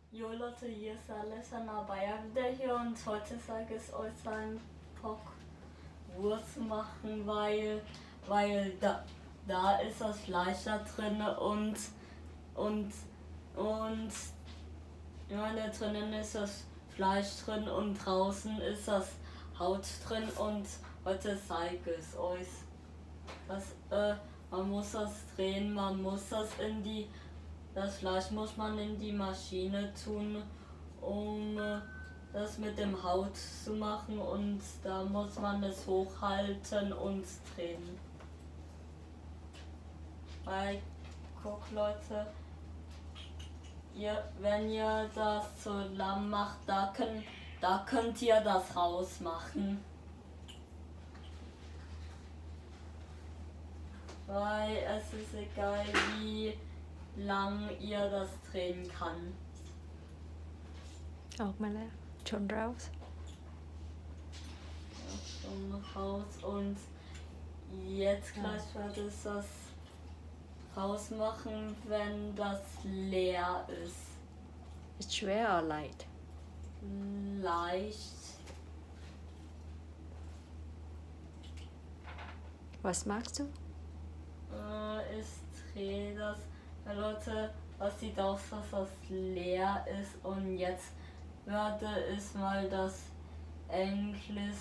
Jo Leute, hier ist Alessandra Bayer wieder hier und heute sage ich euch ein Wurst machen, weil da ist das Fleisch da drin und ja, da drinnen ist das Fleisch drin und draußen ist das Haut drin und heute zeige ich es euch. Man muss das drehen, das Fleisch muss man in die Maschine tun, um das mit dem Haut zu machen und da muss man es hochhalten und drehen. Weil, guck Leute, wenn ihr das so lang macht, da könnt ihr das rausmachen. Weil es ist egal, wie lang ihr das drehen kann. ออกมาแล้วชน raus. Ja, schon raus und jetzt gleich wird es das rausmachen, wenn das leer ist. Ist schwer or light? Leicht. Was magst du? Ich drehe das. Leute, das sieht aus, dass das leer ist und jetzt werde ich mal das Englisch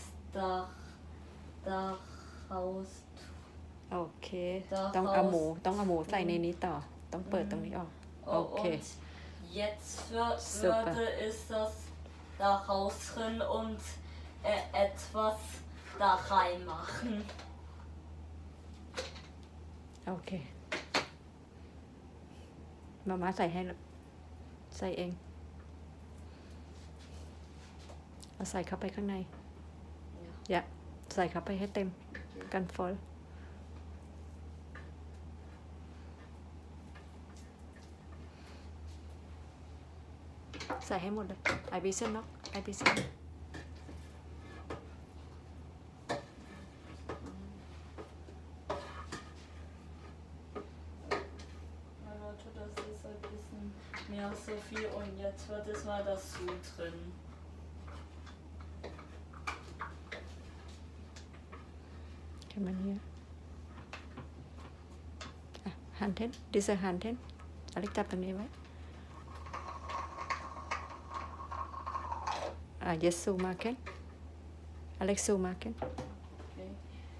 daraus โอเคต้องเอาหมูใส่ในนี้ต่อต้องเปิดตรงนี้ออกโอเค Und jetzt würde ich das da rausdrehen und etwas da reinmachen. โอเคมาใส่ให้ใส่เองเอาใส่เข้าไปข้างในอย่าใส่เข้าไปให้เต็มกันฟอลใส่ให้หมดเลยไอบิเซนเนาะไอบิเซน Mehr so viel und jetzt wird es mal das so drin. Kann man hier. Handheld, diese Handheld. Alex จับตรงนี้ไว้yes zoom machen. Alex zoom machen. Okay.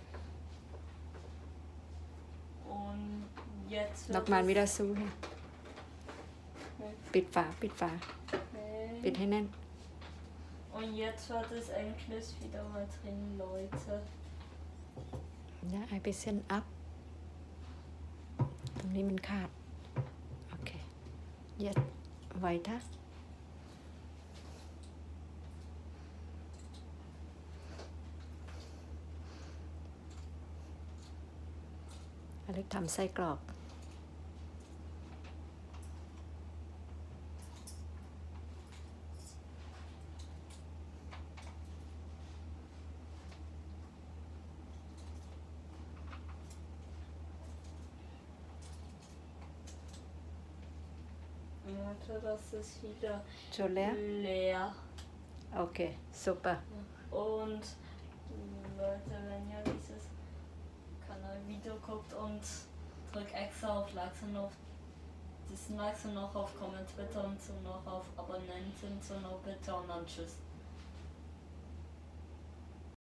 Und jetzt wird Nochmal wieder so hin. ปิดฝา ปิดให้แน่น Und jetzt wird es endlich wieder mal drin, Leute. นะไอไปเส้นอัพตรงนี้มันขาดโอเคเย็ดไว้ท่าอเล็กทำไส้กรอก Das ist wieder schon leer. Okay, super. Und Leute, wenn ihr dieses Kanal-Video guckt und drückt extra auf Likes und auf diesen Likes und noch auf Comment bitte und so noch auf Abonnenten und so noch bitte und dann tschüss.